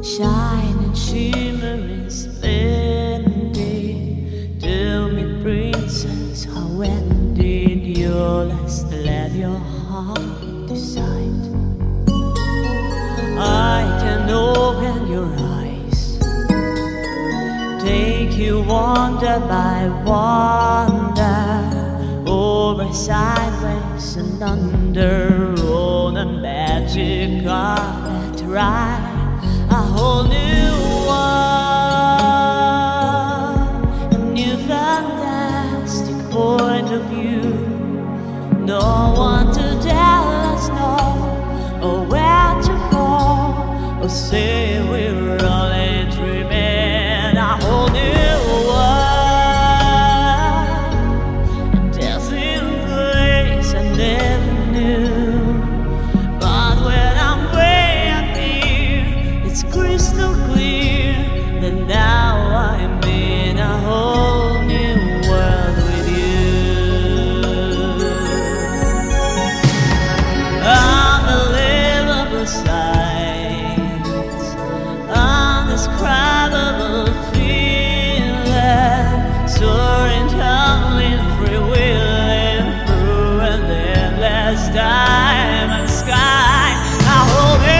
shining, shimmering, splendid. Tell me, princess, how ended your last? Let your heart decide. I can open your eyes, take you wonder by wonder, over, sideways, and under, on a magic carpet ride. A whole new world, a new fantastic point of view. No one to tell us no, or where to go, or say we're only dreaming. A whole new world, a dancing place I never knew. But when I'm way up here, it's crystal clear that now I'm in a whole new world with you. Unbelievable sights, undescribable feeling, soaring, tumbling, freewheeling through an endless diamond sky. A whole new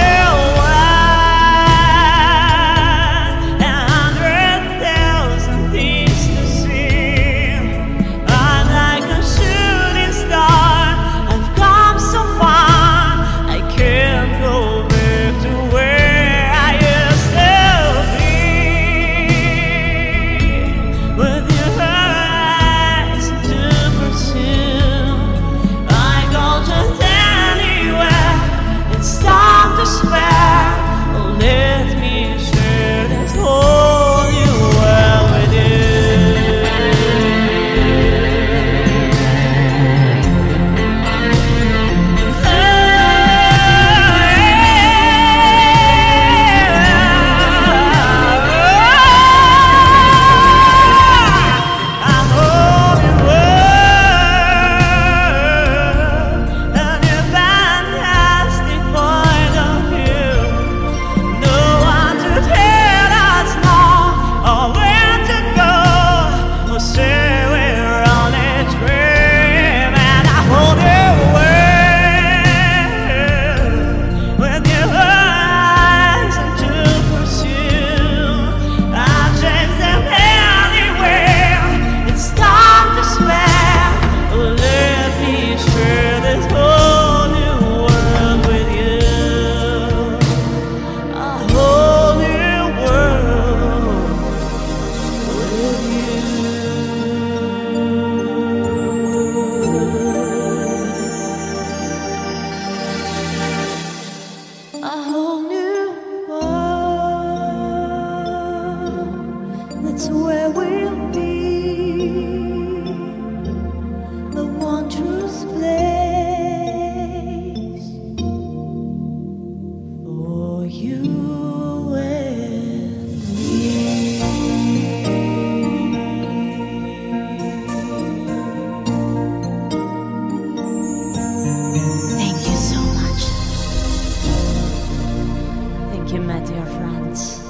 a whole new world, that's where we'll be, a wondrous place for you and me. Thank you so much. Thank you, my dear friends.